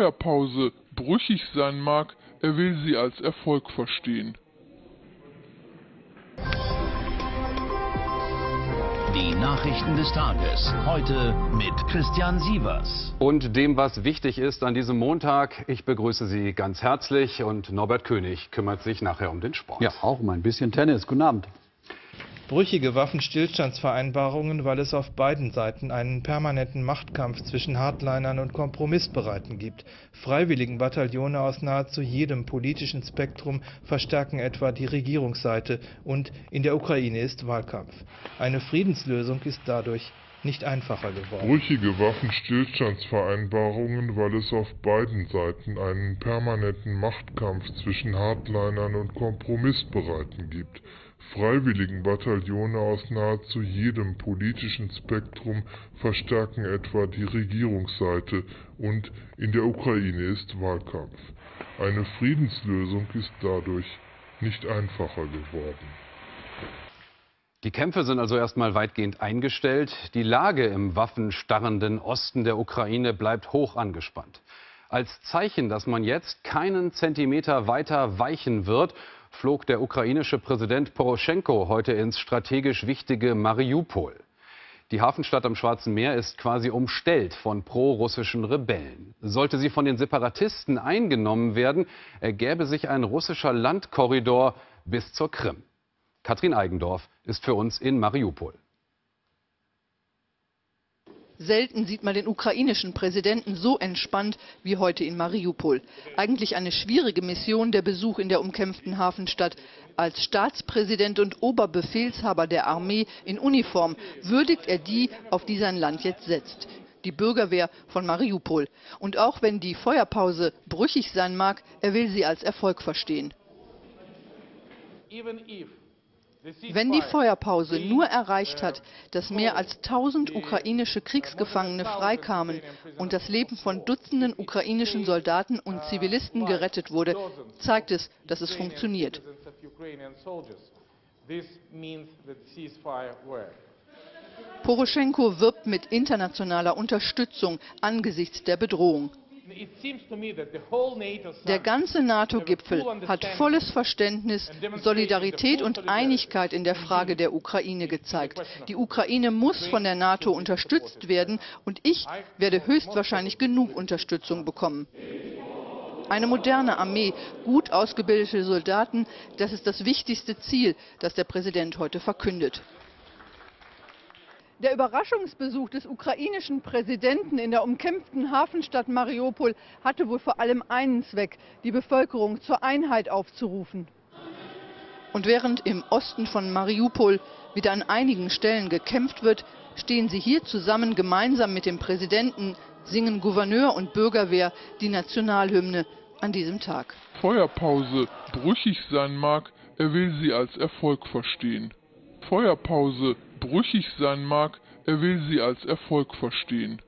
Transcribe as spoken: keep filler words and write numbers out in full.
Feuerpause brüchig sein mag, er will sie als Erfolg verstehen. Die Nachrichten des Tages, heute mit Christian Sievers. Und dem, was wichtig ist an diesem Montag. Ich begrüße Sie ganz herzlich und Norbert König kümmert sich nachher um den Sport. Ja, auch um ein bisschen Tennis. Guten Abend. Brüchige Waffenstillstandsvereinbarungen, weil es auf beiden Seiten einen permanenten Machtkampf zwischen Hardlinern und Kompromissbereiten gibt. Freiwilligenbataillone aus nahezu jedem politischen Spektrum verstärken etwa die Regierungsseite und in der Ukraine ist Wahlkampf. Eine Friedenslösung ist dadurch nicht einfacher geworden. Brüchige Waffenstillstandsvereinbarungen, weil es auf beiden Seiten einen permanenten Machtkampf zwischen Hardlinern und Kompromissbereiten gibt. Freiwilligenbataillone aus nahezu jedem politischen Spektrum verstärken etwa die Regierungsseite und in der Ukraine ist Wahlkampf. Eine Friedenslösung ist dadurch nicht einfacher geworden. Die Kämpfe sind also erstmal weitgehend eingestellt. Die Lage im waffenstarrenden Osten der Ukraine bleibt hoch angespannt. Als Zeichen, dass man jetzt keinen Zentimeter weiter weichen wird, flog der ukrainische Präsident Poroschenko heute ins strategisch wichtige Mariupol. Die Hafenstadt am Schwarzen Meer ist quasi umstellt von pro-russischen Rebellen. Sollte sie von den Separatisten eingenommen werden, ergäbe sich ein russischer Landkorridor bis zur Krim. Katrin Eigendorf ist für uns in Mariupol. Selten sieht man den ukrainischen Präsidenten so entspannt wie heute in Mariupol. Eigentlich eine schwierige Mission, der Besuch in der umkämpften Hafenstadt. Als Staatspräsident und Oberbefehlshaber der Armee in Uniform würdigt er die, auf die sein Land jetzt setzt. Die Bürgerwehr von Mariupol. Und auch wenn die Feuerpause brüchig sein mag, er will sie als Erfolg verstehen. Wenn die Feuerpause nur erreicht hat, dass mehr als tausend ukrainische Kriegsgefangene freikamen und das Leben von Dutzenden ukrainischen Soldaten und Zivilisten gerettet wurde, zeigt es, dass es funktioniert. Poroschenko wirbt mit internationaler Unterstützung angesichts der Bedrohung. Der ganze NATO-Gipfel hat volles Verständnis, Solidarität und Einigkeit in der Frage der Ukraine gezeigt. Die Ukraine muss von der NATO unterstützt werden und ich werde höchstwahrscheinlich genug Unterstützung bekommen. Eine moderne Armee, gut ausgebildete Soldaten, das ist das wichtigste Ziel, das der Präsident heute verkündet. Der Überraschungsbesuch des ukrainischen Präsidenten in der umkämpften Hafenstadt Mariupol hatte wohl vor allem einen Zweck, die Bevölkerung zur Einheit aufzurufen. Und während im Osten von Mariupol wieder an einigen Stellen gekämpft wird, stehen sie hier zusammen gemeinsam mit dem Präsidenten, singen Gouverneur und Bürgerwehr die Nationalhymne an diesem Tag. Feuerpause brüchig sein mag, er will sie als Erfolg verstehen. Feuerpause brüchig sein mag, er will sie als Erfolg verstehen.